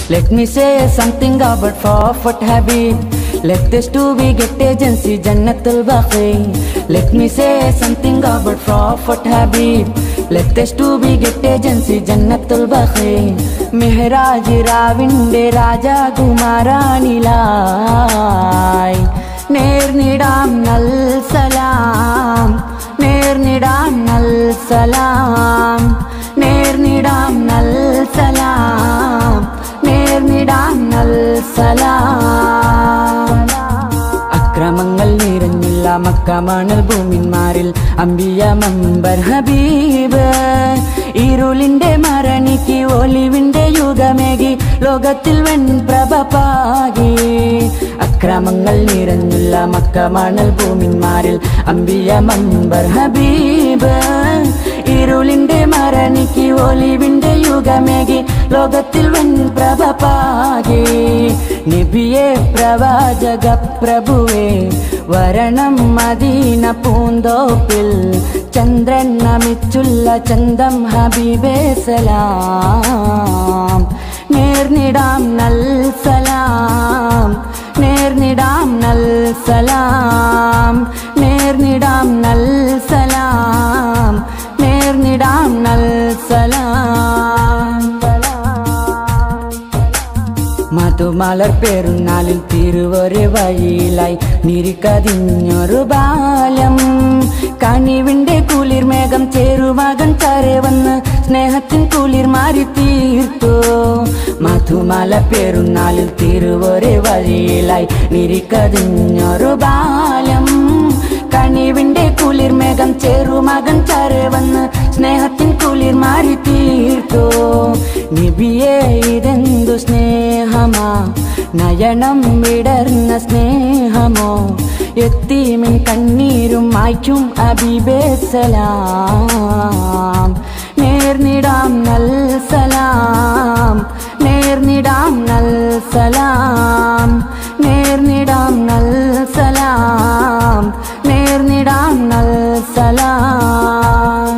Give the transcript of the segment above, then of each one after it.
Let me say something about Prophet Habib. Let this to be get agency Jannatul Baqi. Let me say something about Prophet Habib. Let this to be get agency Jannatul Baqi. Mihraj Ravinde Raja Kumaranilai. Nirnidam nal salam. Nirnidam nal salam. Nirnidam nal salam. Nirnidam nal salam. അക്രമങ്ങൾ നിറഞ്ഞില്ല മക്കമണൽ ഭൂമിന്മാരിൽ അമ്പിയ മമ്പർ ഹബീബ്. ഇരുളിന്റെ മരണിക്ക് ഒലിവിന്റെ യുഗമേകി ലോകത്തിൽ വെൺപ്രഭ പാകി. അക്രമങ്ങൾ നിറഞ്ഞില്ല മക്കമണൽ ഭൂമിന്മാരിൽ അമ്പിയ മമ്പർ ഹബീബ്. ഇരുളിന്റെ മരണിക്ക് ഒലിവിന്റെ യുഗമേകി ലോകത്തിൽ വെൺപ്രഭ പാകി. നബിയെ പ്രവാചക പ്രഭുവേ വരണം മദീന പൂന്തോപ്പിൽ. ചന്ദ്രൻ നമിച്ചുള്ള ചന്തം ഹബീബേ സലാം. നേർന്നിടാം നൽ സലാം. നേർന്നിടാം നൽ സലാം. നേർന്നിടാം നൽ സലാം. നേർന്നിടാം നൽ സലാം. മധുമലർ പെരുന്നാളിൽ തിരുവൊരു വഴിയിലായി നിരിക്കതിഞ്ഞൊരു ബാലം. കനിവിന്റെ കുളിർമേഘം ചേരുമകൻ കരെ വന്ന് സ്നേഹത്തിൻ കുളിർ മാറി തീർത്തു. മധുമല പെരുന്നാളിൽ തിരുവൊരു വഴിയിലായി നിരിക്കതിഞ്ഞൊരു ബാലം. കനിവിന്റെ കുളിർമേഘം ചേരുമകൻ കരെ വന്ന് സ്നേഹത്തിൻ കുളിർ മാറി തീർത്തു. നബിയേ ഇതെന്തു സ്നേഹമാ, നയനം വിടർന്ന സ്നേഹമോ. യത്തീമിൻ കണ്ണീരും മായ്ക്കും ഹബീബേ സലാം. നേർന്നിടാം നൽ സലാം. നേർന്നിടാം നൽ സലാം. നേർന്നിടാം നൽ സലാം. നേർന്നിടാം നൽ സലാം.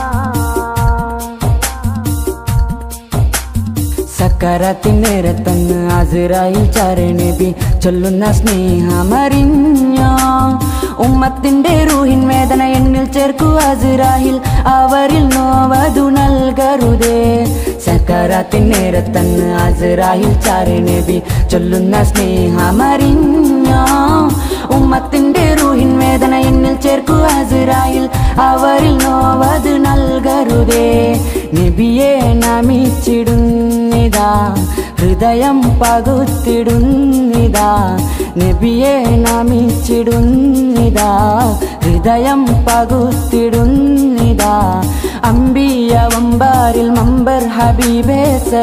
സക്കറാത്തിൻ നേരത്തന്ന് അസ്റായിൽ ചരണബി ചൊല്ലുന്ന സ്നേഹമറിഞ്ഞോ. ഉമ്മത്തിന്റെ റൂഹിൻ വേദന എന്നിൽ ചേർക്കൂ അസ്റായിൽ, അവരിൽ നോവതു നൽകരുതേ. സക്കറാത്തിൻ നേരത്തന്ന് അസ്റായിൽ ചരണബി ചൊല്ലുന്ന സ്നേഹമറിഞ്ഞോ. ഉമ്മത്തിന്റെ റൂഹിൻ വേദന എന്നിൽ ചേർക്കൂ അസ്റായിൽ, അവരിൽ നോവതു നൽകരുതേ. നബിയെ നമിച്ചിടുന്നിതാ ഹൃദയം പകുത്തിടുന്നിതാ. നബിയെ നമിച്ചിടുന്നിതാ ഹൃദയം പകുത്തിടുന്നിതാ. അമ്പിയ വമ്പാരിൽ മമ്പർ ഹബീബേ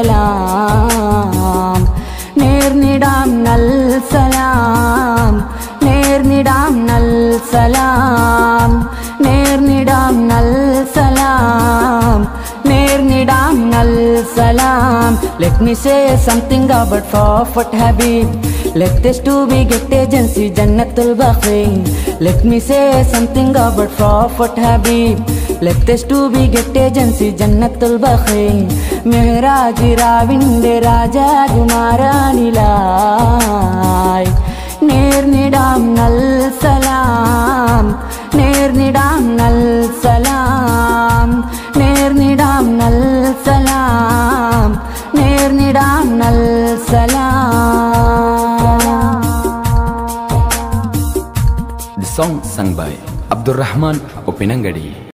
സലാം. നേർന്നിടാം നൽ സലാം. നേർന്നിടാം നൽ സലാം. നേർന്നിടാം നൽ സലാം. നേർന്നിടാം നൽ സലാം. Let me say something about Prophet Habib. Let this to be get agency Jannatul Baqi. Let me say something about Prophet Habib. Let this to be get agency Jannatul Baqi. Mihraj Ravinde Raja Kumaranilai. നേർന്നിടാം നൽ സലാം. നേർന്നിടാം നൽ സലാം. നേർന്നിടാം നൽ സലാം. നേർന്നിടാം നൽ സലാം. The song sung by Abdurrahman Opinangadi.